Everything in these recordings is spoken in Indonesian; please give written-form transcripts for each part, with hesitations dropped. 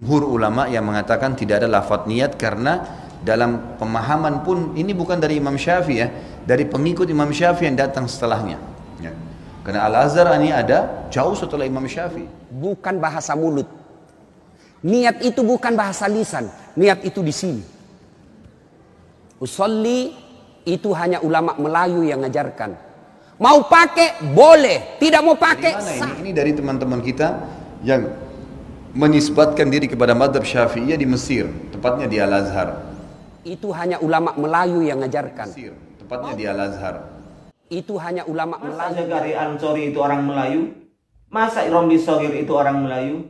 jumhur ulama yang mengatakan tidak ada lafadz niat, karena dalam pemahaman pun ini bukan dari Imam Syafi'i ya, dari pengikut Imam Syafi'i yang datang setelahnya ya. Karena Al-Azhar ini ada jauh setelah Imam Syafi'i. Bukan bahasa mulut. Niat itu bukan bahasa lisan. Niat itu di sini. Usolli itu hanya ulama Melayu yang ngajarkan. Mau pakai boleh, tidak mau pakai sah. Ini dari teman-teman kita yang menisbatkan diri kepada mazhab Syafi'iyah di Mesir, tepatnya di Al-Azhar. Itu hanya ulama Melayu yang ngajarkan. Mesir, tepatnya di Al-Azhar. Itu hanya ulama Masa Melayu. Zakari Ansori itu orang Melayu? Masa Romli Shogir itu orang Melayu?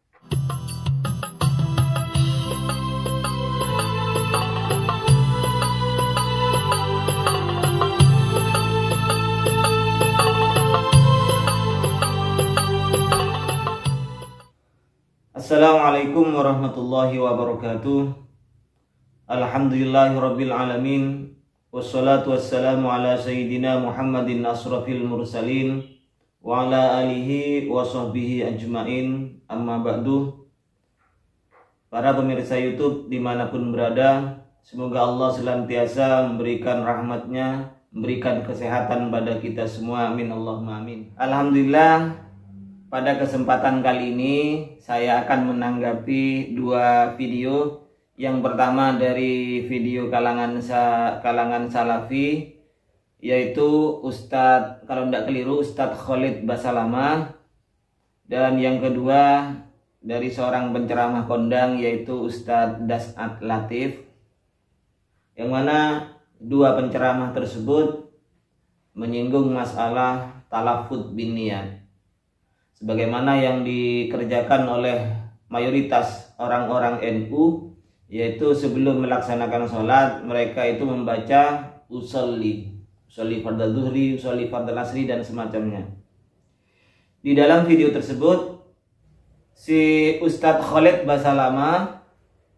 Assalamualaikum warahmatullahi wabarakatuh. Alhamdulillahirabbil alamin. Wassalatu wassalamu ala sayyidina Muhammadin asrafil mursalin wa ala alihi wa sahbihi ajmain. Amma ba'du. Para pemirsa YouTube dimanapun berada, semoga Allah senantiasa memberikan rahmatnya, memberikan kesehatan pada kita semua. Amin Allahumma amin. Alhamdulillah, pada kesempatan kali ini saya akan menanggapi dua video. Yang pertama dari video kalangan Salafi, yaitu Ustadz, kalau tidak keliru, Ustadz Khalid Basalamah. Dan yang kedua dari seorang penceramah kondang, yaitu Ustadz Das'at Latif. Yang mana dua penceramah tersebut menyinggung masalah talafud bin niyat, sebagaimana yang dikerjakan oleh mayoritas orang-orang NU, yaitu sebelum melaksanakan sholat mereka itu membaca usolli fardhu zuhri, usolli fardhu asri, dan semacamnya. Di dalam video tersebut si Ustadz Khalid Basalamah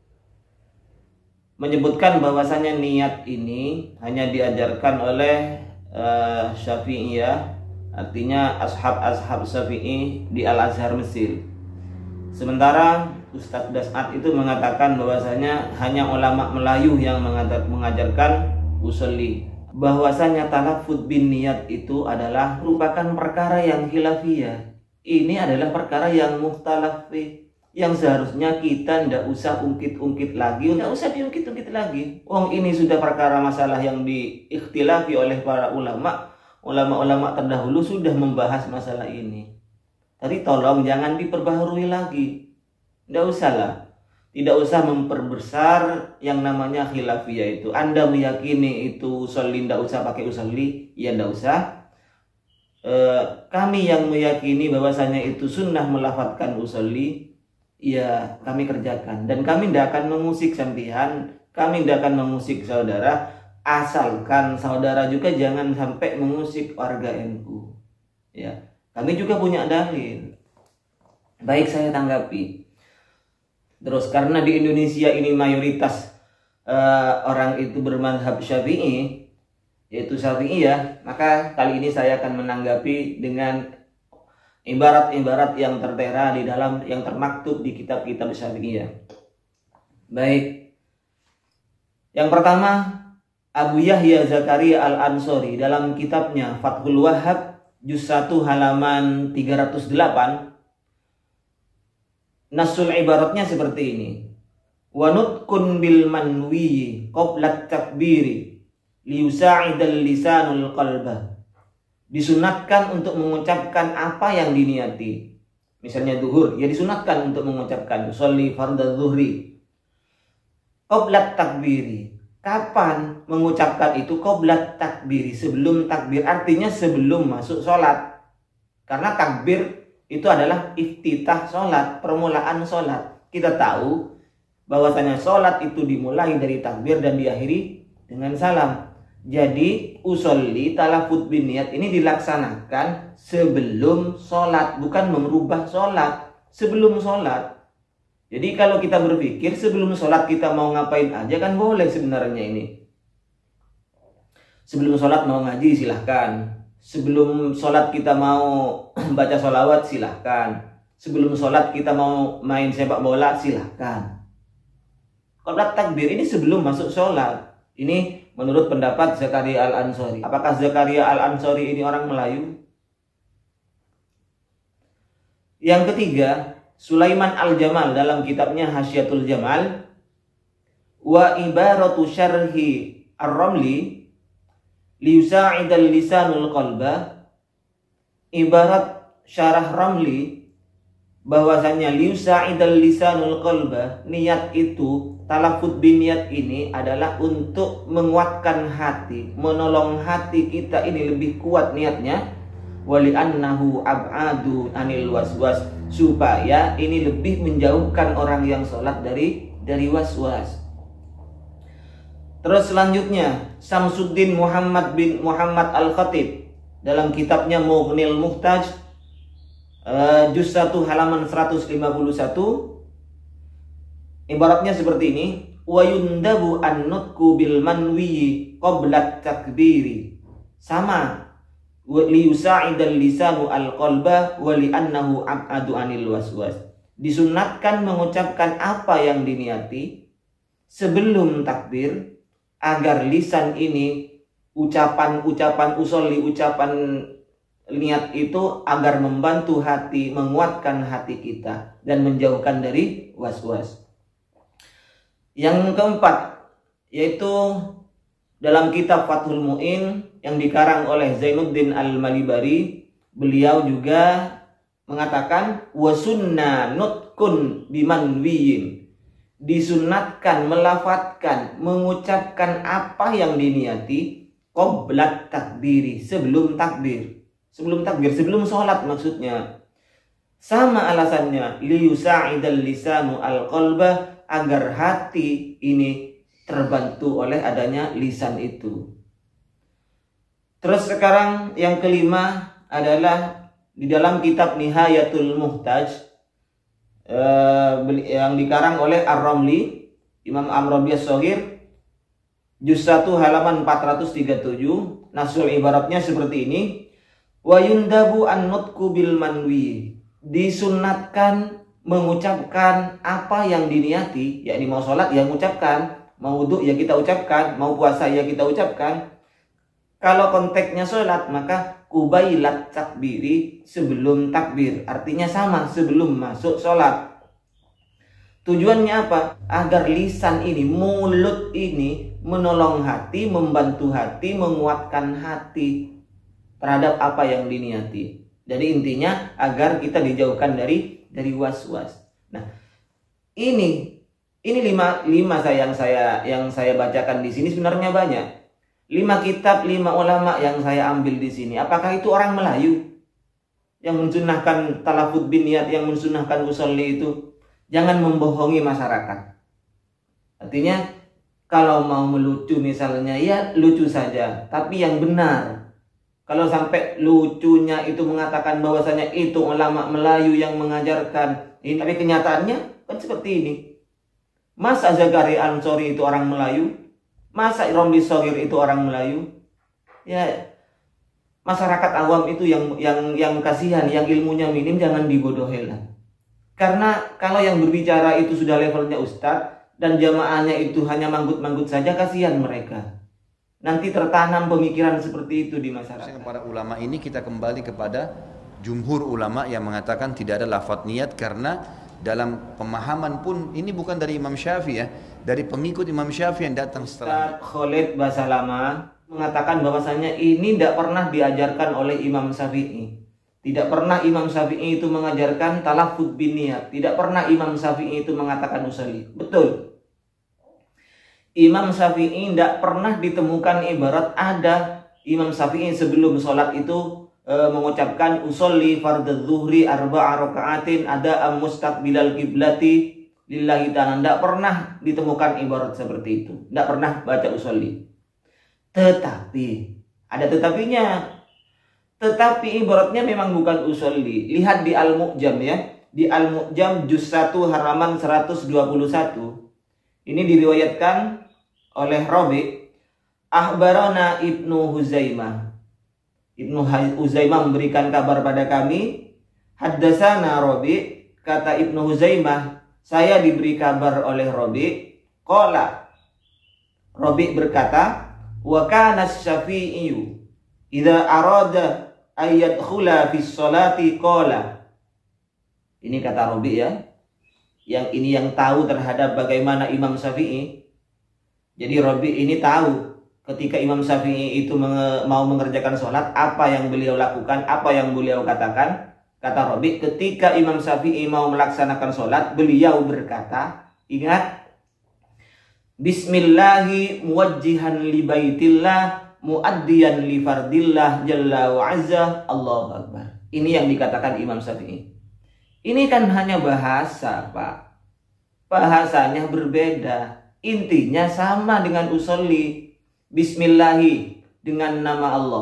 menyebutkan bahwasanya niat ini hanya diajarkan oleh Syafi'iyah, artinya ashab Syafi'i di Al-Azhar Mesir. Sementara Ustadz Das'at itu mengatakan bahwasanya hanya ulama Melayu yang mengajarkan usolli. Bahwasanya talafud bin niyat itu adalah merupakan perkara yang khilafiyah. Ini adalah perkara yang mukhtalaf fi, yang seharusnya kita tidak usah ungkit-ungkit lagi, tidak usah diungkit-ungkit lagi. Ini sudah perkara masalah yang diikhtilafi oleh para ulama. Ulama-ulama terdahulu sudah membahas masalah ini. Tapi tolong jangan diperbaharui lagi. Tidak usahlah. Tidak usah memperbesar yang namanya khilafiyah itu. Anda meyakini itu usolli, tidak usah pakai usolli, ya tidak usah. Kami yang meyakini bahwasanya itu sunnah melafadzkan usolli, ya kami kerjakan. Dan kami tidak akan mengusik sampean, kami tidak akan mengusik saudara, asalkan saudara juga jangan sampai mengusik warga NU. Ya. Kami juga punya dalil. Baik, saya tanggapi. Terus karena di Indonesia ini mayoritas orang itu bermazhab Syafi'i, yaitu Syafi'iyah, maka kali ini saya akan menanggapi dengan ibarat-ibarat yang tertera di dalam, yang termaktub di kitab-kitab Syafi'iyah. Baik. Yang pertama, Abu Yahya Zakaria Al-Ansori dalam kitabnya Fathul Wahhab juz 1 halaman 308, nasul ibaratnya seperti ini. Wa nutqun bil manwi qabla takbiri liyusa'idal lisanul qalba. Disunatkan untuk mengucapkan apa yang diniati. Misalnya zuhur, ya disunatkan untuk mengucapkan usolli fardhu zuhri qabla takbiri. Kapan mengucapkan itu? Qabla takbiri, sebelum takbir, artinya sebelum masuk sholat. Karena takbir itu adalah iftitah sholat, permulaan sholat. Kita tahu bahwasanya sholat itu dimulai dari takbir dan diakhiri dengan salam. Jadi usolli talafud bin niyat ini dilaksanakan sebelum sholat, bukan merubah sholat, sebelum sholat. Jadi kalau kita berpikir sebelum sholat kita mau ngapain aja kan boleh sebenarnya ini. Sebelum sholat mau ngaji silahkan. Sebelum sholat kita mau baca sholawat silahkan. sebelum sholat kita mau main sepak bola, silahkan. Qabla takbir ini sebelum masuk sholat. Ini menurut pendapat Zakaria Al-Ansori. Apakah Zakaria Al-Ansori ini orang Melayu? Yang ketiga, Sulaiman Al-Jamal dalam kitabnya Hasyiatul Jamal, wa ibaratu syarhi Ar-Ramli liyusa'idal lisanul qalba. Ibarat syarah Ramli bahwasanya liyusa'idal lisanul qalba, niat itu, talafut biniat ini adalah untuk menguatkan hati, menolong hati kita ini lebih kuat niatnya. Wali annahu ab'adu anil waswas, supaya ini lebih menjauhkan orang yang sholat dari waswas. Terus selanjutnya Samsuddin Muhammad bin Muhammad Al-Khatib dalam kitabnya Mughnil Muhtaj juz 1 halaman 151, ibaratnya seperti ini, wa yundabu an-nutqu bil manwi qabla takbiri, sama liyusa'idal lisanu al-qalba wa li'annahu ab'adu anil waswas. Disunatkan mengucapkan apa yang diniati sebelum takbir, agar lisan ini, ucapan-ucapan usolli, ucapan niat itu agar membantu hati, menguatkan hati kita dan menjauhkan dari waswas. Yang keempat, yaitu dalam kitab Fathul Mu'in yang dikarang oleh Zainuddin Al-Malibari, beliau juga mengatakan wasunna nutkun bimanwiyin, disunatkan melafadzkan, mengucapkan apa yang diniati qablat takbiri, sebelum takbir, sebelum sholat maksudnya. Sama alasannya, liyusa'idal lisanu al-qalba, agar hati ini terbantu oleh adanya lisan itu. Terus sekarang yang kelima adalah di dalam kitab Nihayatul Muhtaj yang dikarang oleh Ar-Ramli, Imam Amrabi As-Shaghir, juz 1 halaman 437. Nasul ibaratnya seperti ini, wa yundabu an-nutqu bil manwi, disunatkan mengucapkan apa yang diniati, yakni mau sholat ya mengucapkan, mau wudhu ya kita ucapkan, mau puasa ya kita ucapkan. Kalau konteksnya sholat, maka kubailat takbiri, sebelum takbir, artinya sama, sebelum masuk sholat. Tujuannya apa? Agar lisan ini, mulut ini menolong hati, membantu hati, menguatkan hati terhadap apa yang diniati. Jadi intinya agar kita dijauhkan dari was-was. Nah, ini lima yang saya bacakan di sini sebenarnya banyak. 5 kitab, 5 ulama yang saya ambil di sini. Apakah itu orang Melayu yang mensunahkan talafut bin niat, yang mensunahkan usolli itu? Jangan membohongi masyarakat. Artinya kalau mau melucu misalnya, ya lucu saja, tapi yang benar. Kalau sampai lucunya itu mengatakan bahwasanya itu ulama Melayu yang mengajarkan ini, tapi kenyataannya kan seperti ini. Masa Zakaria Al-Ansori itu orang Melayu? Masa Romli Shaghir itu orang Melayu? Ya, masyarakat awam itu yang kasihan, yang ilmunya minim, jangan dibodohi lah. Karena kalau yang berbicara itu sudah levelnya ustadz dan jamaahnya itu hanya manggut-manggut saja, kasihan mereka. Nanti tertanam pemikiran seperti itu di masyarakat. Para ulama ini kita kembali kepada jumhur ulama yang mengatakan tidak ada lafadz niat, karena dalam pemahaman pun ini bukan dari Imam Syafi'i ya, dari pengikut Imam Syafi'i yang datang setelah. Ustaz Khalid Basalama mengatakan bahwasanya ini tidak pernah diajarkan oleh Imam Syafi'i. Tidak pernah Imam Syafi'i itu mengajarkan talafut bin niat. Tidak pernah Imam Syafi'i itu mengatakan usolli. Betul. Imam Syafi'i tidak pernah ditemukan ibarat ada Imam Syafi'i sebelum sholat itu mengucapkan usolli fardhu zuhri arba'a raka'atin ada mustaqbilal qiblati lillahi ta'ala. Tidak pernah ditemukan ibarat seperti itu. Tidak pernah baca usolli. Tetapi ada tetapinya. Tetapi ibaratnya memang bukan usolli. Lihat di Al-Mu'jam ya. Di Al-Mu'jam juz 1 halaman 121. Ini diriwayatkan oleh Rabi. Akhbarana Ibnu Huzaimah. Ibnu Huzaimah memberikan kabar pada kami, Haddatsana Rabi, kata Ibnu Huzaimah, saya diberi kabar oleh Rabi, qala, Rabi berkata, wa kana Syafi'i idza arada ayyadkhula fi sholati qala. Ini kata Rabi ya. Yang ini yang tahu terhadap bagaimana Imam Syafi'i. Jadi Rabi ini tahu ketika Imam Syafi'i itu mau mengerjakan sholat, apa yang beliau lakukan, apa yang beliau katakan. Kata Rabi, ketika Imam Syafi'i mau melaksanakan sholat, beliau berkata, ingat, Bismillahi muwajjihan li baitillah, muaddiyan li fardillah, jalla wa azza, Allahu Akbar. Ini yang dikatakan Imam Syafi'i. Ini kan hanya bahasa, Pak. Bahasanya berbeda. Intinya sama dengan usolli. Bismillahi, dengan nama Allah.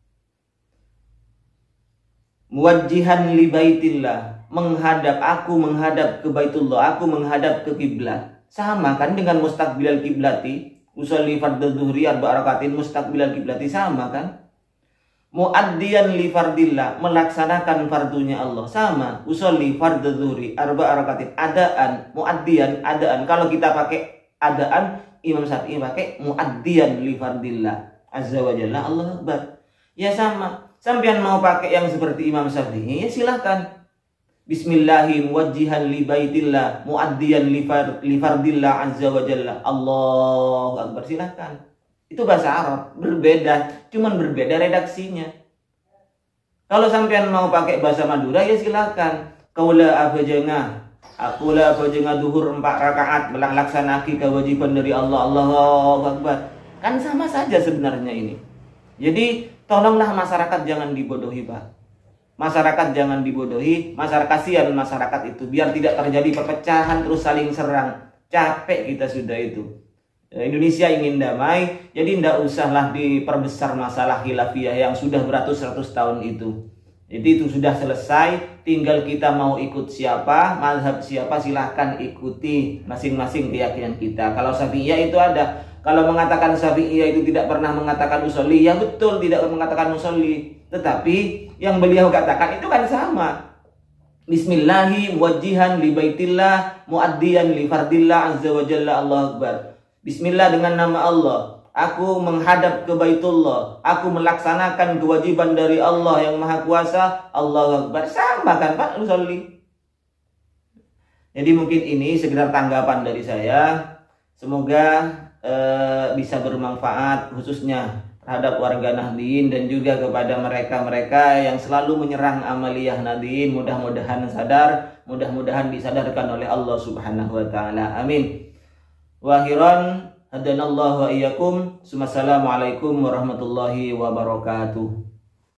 Muwajjihan li baitillah, menghadap ke Baitullah, aku menghadap ke kiblat. Sama kan dengan mustaqbilal kiblati, usolli fardhu dzuhri arba rakaatin mustaqbilal kiblati, sama kan? Muaddiyan li fardillah, melaksanakan fardunya Allah, sama. Usolli fardhu dzuhri arba rakaatin, adaan, muaddiyan, adaan. Kalau kita pakai adaan, Imam Syafi'i pakai muaddiyan li fardillah azza wa jalla, Allah Akbar. Ya sama. Sampean mau pakai yang seperti Imam Syafi'i, ya silahkan. Bismillahi muwajjihan li baitillah, muaddiyan li fardillah azza wa jalla, Allahu Akbar, silahkan. Itu bahasa Arab, berbeda, cuman berbeda redaksinya. Kalau sampean mau pakai bahasa Madura, ya silahkan. Kaula abajengah, akulah abajengah duhur 4 rakaat, melaksanaki kewajiban dari Allah, Allahu Akbar. Kan sama saja sebenarnya ini. Jadi tolonglah masyarakat jangan dibodohi, Pak. Masyarakat jangan dibodohi, masyarakat kasihan masyarakat itu, biar tidak terjadi perpecahan terus saling serang. Capek kita sudah itu. Indonesia ingin damai, jadi tidak usahlah diperbesar masalah khilafiyah yang sudah beratus-ratus tahun itu. Jadi itu sudah selesai, tinggal kita mau ikut siapa, mazhab siapa, silahkan ikuti masing-masing keyakinan kita. Kalau Syafi'iyah itu ada. Kalau mengatakan Syafi'iyah itu tidak pernah mengatakan usolli, ya betul tidak mengatakan usolli. Tetapi yang beliau katakan itu kan sama. Bismillahi muwajjihan li baitillah, muaddiyan li fardillah azza wa jalla, Allahu Akbar. Bismillah, dengan nama Allah, aku menghadap ke Baitullah, aku melaksanakan kewajiban dari Allah yang Maha Kuasa, Allahu Akbar. Sama kan Pak usolli. Jadi mungkin ini sekedar tanggapan dari saya. Semoga bisa bermanfaat khususnya terhadap warga Nahdliyin dan juga kepada mereka-mereka yang selalu menyerang amaliyah Nahdliyin. Mudah-mudahan sadar, mudah-mudahan disadarkan oleh Allah Subhanahu wa taala. Amin. Wa akhiran hadanallahu wa iyyakum. Assalamualaikum warahmatullahi wabarakatuh.